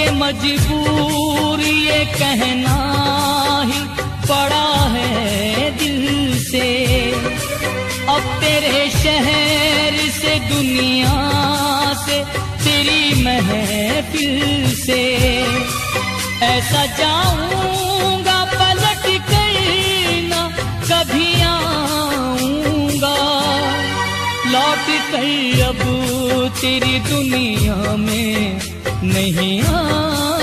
के मजबूर ये कहना ही पड़ा है दिल से। अब तेरे शहर से, दुनिया से, तेरी महफिल से ऐसा जाऊंगा पलट कर ना कभी आऊंगा। लौट कर अब तेरी दुनिया में नहीं आऊंगा।